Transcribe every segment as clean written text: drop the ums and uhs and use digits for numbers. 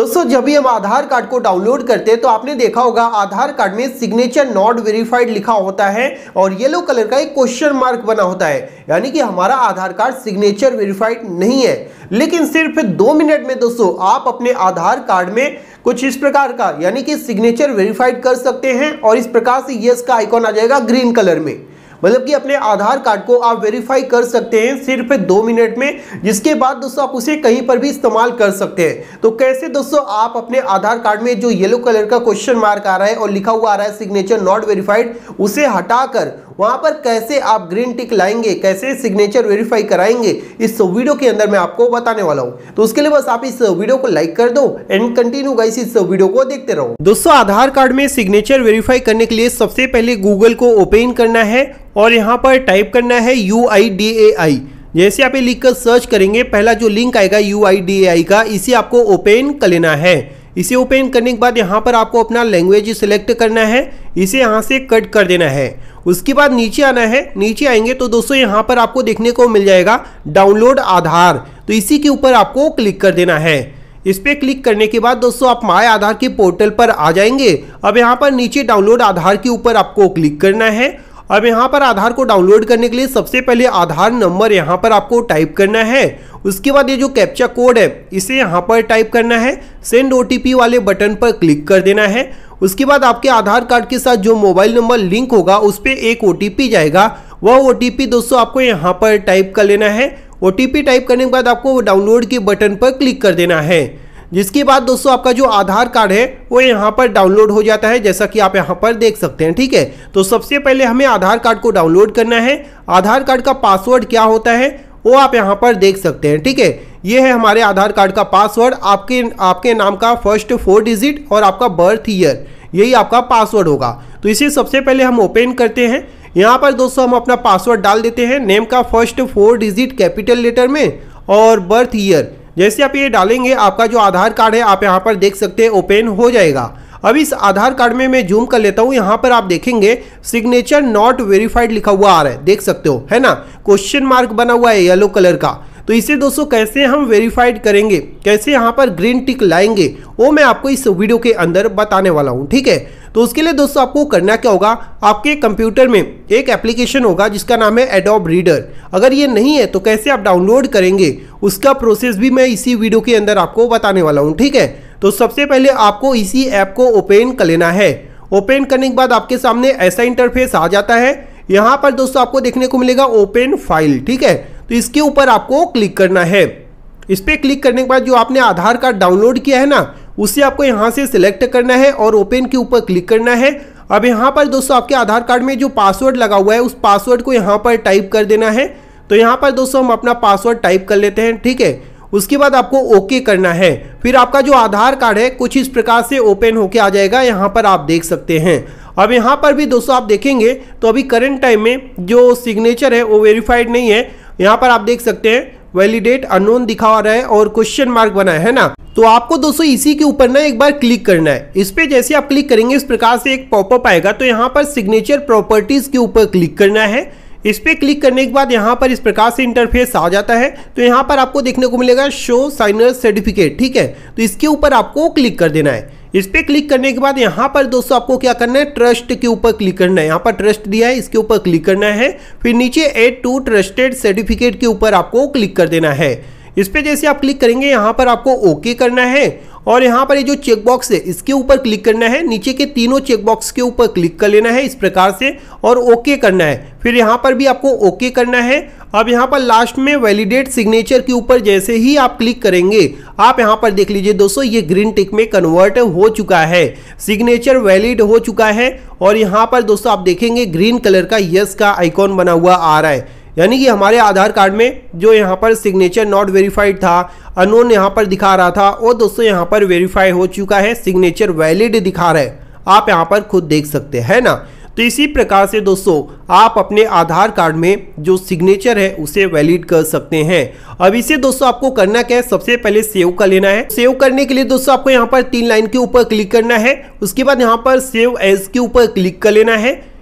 दोस्तों जब भी हम आधार कार्ड को डाउनलोड करते हैं तो आपने देखा होगा आधार कार्ड में सिग्नेचर नॉट वेरीफाइड लिखा होता है और येलो कलर का एक क्वेश्चन मार्क बना होता है, यानी कि हमारा आधार कार्ड सिग्नेचर वेरीफाइड नहीं है। लेकिन सिर्फ 2 मिनट में दोस्तों आप अपने आधार कार्ड में कुछ इस प्रकार का यानी कि सिग्नेचर वेरीफाइड कर सकते हैं और इस प्रकार से यस का आइकॉन आ जाएगा ग्रीन कलर में। मतलब कि अपने आधार कार्ड को आप वेरीफाई कर सकते हैं सिर्फ 2 मिनट में, जिसके बाद दोस्तों आप उसे कहीं पर भी इस्तेमाल कर सकते हैं। तो कैसे दोस्तों आप अपने आधार कार्ड में जो येलो कलर का क्वेश्चन मार्क आ रहा है और लिखा हुआ आ रहा है सिग्नेचर नॉट वेरीफाइड, उसे हटाकर वहां पर कैसे आप ग्रीन टिक लाएंगे, कैसे सिग्नेचर वेरीफाई कराएंगे, इस वीडियो के अंदर मैं आपको बताने वाला हूं। तो उसके लिए बस आप इस वीडियो को लाइक कर दो एंड कंटिन्यू गाइस इस वीडियो को देखते रहो। दोस्तों आधार कार्ड में सिग्नेचर वेरीफाई करने के लिए सबसे पहले गूगल को ओपन करना है और यहाँ पर टाइप करना है UIDAI। जैसे आप ये लिखकर सर्च करेंगे, पहला जो लिंक आएगा UIDAI का, इसे आपको ओपन कर लेना है। इसे ओपन करने के बाद यहाँ पर आपको अपना लैंग्वेज सिलेक्ट करना है, इसे यहाँ से कट कर देना है। उसके बाद नीचे आना है। नीचे आएंगे तो दोस्तों यहाँ पर आपको देखने को मिल जाएगा डाउनलोड आधार, तो इसी के ऊपर आपको क्लिक कर देना है। इस पे क्लिक करने के बाद दोस्तों आप माय आधार के पोर्टल पर आ जाएंगे। अब यहाँ पर नीचे डाउनलोड आधार के ऊपर आपको क्लिक करना है। अब यहाँ पर आधार को डाउनलोड करने के लिए सबसे पहले आधार नंबर यहाँ पर आपको टाइप करना है। उसके बाद ये जो कैप्चा कोड है इसे यहाँ पर टाइप करना है। सेंड OTP वाले बटन पर क्लिक कर देना है। उसके बाद आपके आधार कार्ड के साथ जो मोबाइल नंबर लिंक होगा उस पर एक OTP जाएगा। वह OTP दोस्तों आपको यहाँ पर टाइप कर लेना है। OTP टाइप करने के बाद आपको डाउनलोड के बटन पर क्लिक कर देना है, जिसके बाद दोस्तों आपका जो आधार कार्ड है वो यहाँ पर डाउनलोड हो जाता है, जैसा कि आप यहाँ पर देख सकते हैं। ठीक है, तो सबसे पहले हमें आधार कार्ड को डाउनलोड करना है। आधार कार्ड का पासवर्ड क्या होता है वो आप यहाँ पर देख सकते हैं। ठीक है, ये है हमारे आधार कार्ड का पासवर्ड। आपके नाम का फर्स्ट 4 डिजिट और आपका बर्थ ईयर, यही आपका पासवर्ड होगा। तो इसे सबसे पहले हम ओपन करते हैं। यहाँ पर दोस्तों हम अपना पासवर्ड डाल देते हैं। नेम का फर्स्ट 4 डिजिट कैपिटल लेटर में और बर्थ ईयर। जैसे आप ये डालेंगे आपका जो आधार कार्ड है आप यहाँ पर देख सकते हैं ओपन हो जाएगा। अब इस आधार कार्ड में मैं जूम कर लेता हूँ। यहाँ पर आप देखेंगे सिग्नेचर नॉट वेरीफाइड लिखा हुआ आ रहा है, देख सकते हो, है ना, क्वेश्चन मार्क बना हुआ है येलो कलर का। तो इसे दोस्तों कैसे हम वेरीफाइड करेंगे, कैसे यहाँ पर ग्रीन टिक लाएंगे, वो मैं आपको इस वीडियो के अंदर बताने वाला हूँ। ठीक है, तो उसके लिए दोस्तों आपको करना क्या होगा, आपके कंप्यूटर में एक एप्लीकेशन होगा जिसका नाम है एडोब रीडर। अगर ये नहीं है तो कैसे आप डाउनलोड करेंगे उसका प्रोसेस भी मैं इसी वीडियो के अंदर आपको बताने वाला हूँ। ठीक है, तो सबसे पहले आपको इसी ऐप को ओपन कर लेना है। ओपन करने के बाद आपके सामने ऐसा इंटरफेस आ जाता है। यहाँ पर दोस्तों आपको देखने को मिलेगा ओपन फाइल। ठीक है, तो इसके ऊपर आपको क्लिक करना है। इस पर क्लिक करने के बाद जो आपने आधार कार्ड डाउनलोड किया है ना, उसे आपको यहाँ से सिलेक्ट करना है और ओपन के ऊपर क्लिक करना है। अब यहाँ पर दोस्तों आपके आधार कार्ड में जो पासवर्ड लगा हुआ है उस पासवर्ड को यहाँ पर टाइप कर देना है। तो यहाँ पर दोस्तों हम अपना पासवर्ड टाइप कर लेते हैं। ठीक है, उसके बाद आपको ओके करना है। फिर आपका जो आधार कार्ड है कुछ इस प्रकार से ओपन होके आ जाएगा, यहाँ पर आप देख सकते हैं। अब यहाँ पर भी दोस्तों आप देखेंगे तो अभी करंट टाइम में जो सिग्नेचर है वो वेरीफाइड नहीं है। यहाँ पर आप देख सकते हैं वैलिडेट अननोन दिखा रहा है और क्वेश्चन मार्क बना है ना। तो आपको दोस्तों इसी के ऊपर ना एक बार क्लिक करना है। इस पे जैसे आप क्लिक करेंगे इस प्रकार से एक पॉपअप आएगा। तो यहाँ पर सिग्नेचर प्रॉपर्टीज के ऊपर क्लिक करना है। इस पे क्लिक करने के बाद यहाँ पर इस प्रकार से इंटरफेस आ जाता है। तो यहाँ पर आपको देखने को मिलेगा शो साइनर सर्टिफिकेट। ठीक है, तो इसके ऊपर आपको क्लिक कर देना है। इस पे क्लिक करने के बाद यहाँ पर दोस्तों आपको क्या करना है, ट्रस्ट के ऊपर क्लिक करना है। यहाँ पर ट्रस्ट दिया है, इसके ऊपर क्लिक करना है। फिर नीचे ऐड टू ट्रस्टेड सर्टिफिकेट के ऊपर आपको क्लिक कर देना है। इस पे जैसे आप क्लिक करेंगे यहाँ पर आपको ओके करना है और यहाँ पर ये जो चेकबॉक्स है इसके ऊपर क्लिक करना है। नीचे के तीनों चेकबॉक्स के ऊपर क्लिक कर लेना है इस प्रकार से और ओके करना है। फिर यहाँ पर भी आपको ओके करना है। अब यहाँ पर लास्ट में वैलिडेट सिग्नेचर के ऊपर जैसे ही आप क्लिक करेंगे आप यहाँ पर देख लीजिए दोस्तों ये ग्रीन टिक में कन्वर्ट हो चुका है, सिग्नेचर वैलिड हो चुका है। और यहाँ पर दोस्तों आप देखेंगे ग्रीन कलर का यस का आइकॉन बना हुआ आ रहा है, यानी कि हमारे आधार कार्ड में जो यहाँ पर सिग्नेचर नॉट वेरीफाइड था, अननोन यहाँ पर दिखा रहा था, वो दोस्तों यहाँ पर वेरीफाई हो चुका है, सिग्नेचर वैलिड दिखा रहा है। आप यहाँ पर खुद देख सकते हैं ना। तो इसी प्रकार से दोस्तों आप अपने आधार कार्ड में जो सिग्नेचर है उसे वैलिड कर सकते हैं। अब इसे दोस्तों आपको करना क्या है, सबसे पहले सेव कर लेना है। सेव करने के लिए दोस्तों आपको यहाँ पर 3 लाइन के ऊपर क्लिक करना है। उसके बाद यहाँ पर सेव एज के ऊपर क्लिक कर लेना है।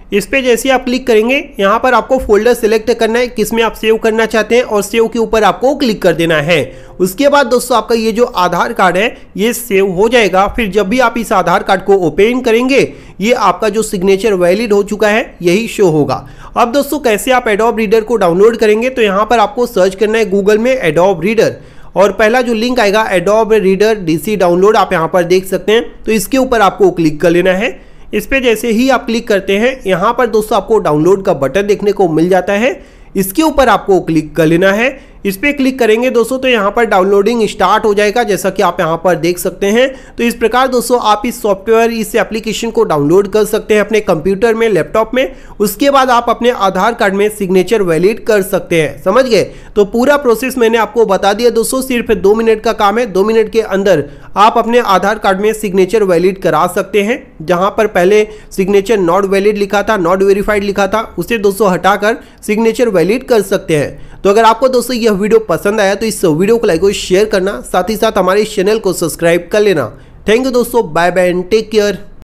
इस पे जैसे आप क्लिक करेंगे यहाँ पर आपको फोल्डर सिलेक्ट करना है किसमें आप सेव करना चाहते हैं और सेव के ऊपर आपको क्लिक कर देना है। उसके बाद दोस्तों आपका ये जो आधार कार्ड है ये सेव हो जाएगा। फिर जब भी आप इस आधार कार्ड को ओपन करेंगे ये आपका जो सिग्नेचर वैलिड हो चुका है यही शो होगा। अब दोस्तों कैसे आप एडोब रीडर को डाउनलोड करेंगे, तो यहाँ पर आपको सर्च करना है गूगल में एडोब रीडर और पहला जो लिंक आएगा एडोब रीडर डीसी डाउनलोड आप यहाँ पर देख सकते हैं। तो इसके ऊपर आपको क्लिक कर लेना है। इस पे जैसे ही आप क्लिक करते हैं यहाँ पर दोस्तों आपको डाउनलोड का बटन देखने को मिल जाता है। इसके ऊपर आपको क्लिक कर लेना है। इस पे क्लिक करेंगे दोस्तों तो यहाँ पर डाउनलोडिंग स्टार्ट हो जाएगा जैसा कि आप यहाँ पर देख सकते हैं। तो इस प्रकार दोस्तों आप इस सॉफ्टवेयर इस एप्लीकेशन को डाउनलोड कर सकते हैं अपने कंप्यूटर में, लैपटॉप में। उसके बाद आप अपने आधार कार्ड में सिग्नेचर वैलिड कर सकते हैं। समझ गए? तो पूरा प्रोसेस मैंने आपको बता दिया दोस्तों, सिर्फ 2 मिनट का काम है। 2 मिनट के अंदर आप अपने आधार कार्ड में सिग्नेचर वैलिड करा सकते हैं। जहां पर पहले सिग्नेचर नॉट वैलिड लिखा था, नॉट वेरीफाइड लिखा था, उसे दोस्तों हटाकर सिग्नेचर वैलिड कर सकते हैं। तो अगर आपको दोस्तों यह वीडियो पसंद आया तो इस वीडियो को लाइक और शेयर करना, साथ ही साथ हमारे चैनल को सब्सक्राइब कर लेना। थैंक यू दोस्तों, bye bye and take care.